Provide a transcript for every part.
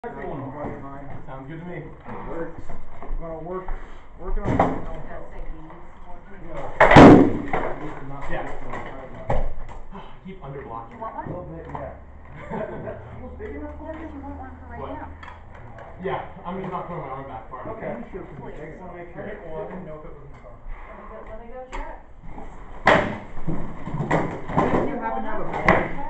Sounds good to me. Works. We're gonna working on it. Yeah. Keep under blocking. You want one? A little bit, yeah. Big enough for Yeah, but you want one for right What? now. Yeah, I'm just not putting my arm back far. Okay. You should be big enough. Make sure. Well, I didn't know if it was in the car. Let me go check. Didn't you happen to have a bag?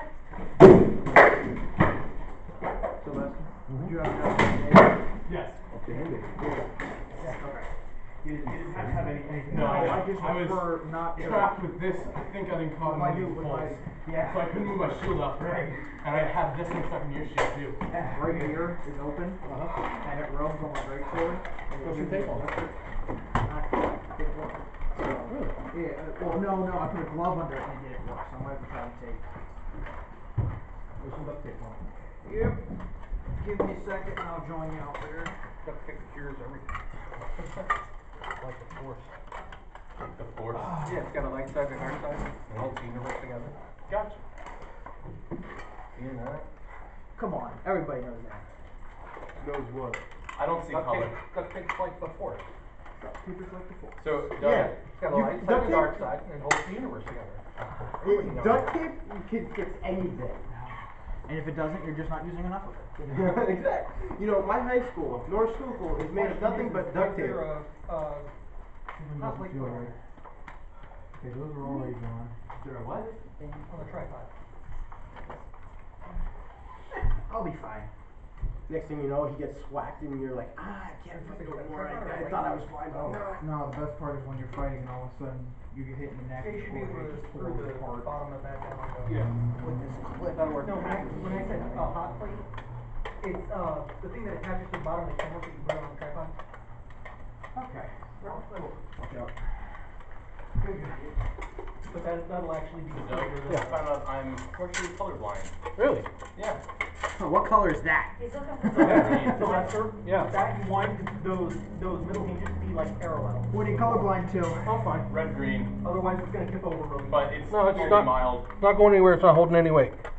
Sylvester? Do you happen to have a bag? Yes. Okay. Yeah. Okay. You didn't have anything. No, No, I just prefer not to. trapped with this. I think I didn't caught With my one of new, these with my, bolts. yeah. So I couldn't move my shield up. Right. And I had this one stuck in your shield too. Right here is open, and it rubs on my brake sword. Put some tape on. Really? Yeah, well, no, I put a glove under it and it didn't work, so I might have to try to tape. There's some duct tape on it. Yep. Give me a second and I'll join you out there. Duct tape cures everything. Like the force. The force. Yeah, it's got a light side and a dark side, and holds the universe together. Gotcha. You know that? Come on, everybody knows that. Knows what? I don't see color. Duct tape's like the force. Duct tape is like the force. So, Yeah. It's got a light side and a dark side, and it holds the universe together. Duct tape can fix anything. And if it doesn't, you're just not using enough of it. Exactly. You know, my high school, North Schuylkill, is made of nothing but duct tape. Not like Okay, those are already gone. There a what? on the tripod. I'll be fine. Next thing you know, he gets whacked and you're like, I can't fucking go anymore. I thought I was fine. Oh. No, the best part is when you're fighting and all of a sudden you get hit in the neck. Yeah, you should be able to screw the bottom of that down on the. Yeah. With this clip. That'll work. No, when I said hot plate, it's the thing that attaches to the bottom of the camera so you can put it on the tripod. Okay. Yep. But that'll actually be So, easier I found out I'm partially colorblind. Really? Yeah. Oh, what color is that? He's looking for So that's Yeah. that you want those middle hinges to be like parallel. What are you colorblind to? I'm fine. Red, green. Otherwise it's gonna tip over really But it's No, it's only not. mild. Not going anywhere, it's not holding any weight.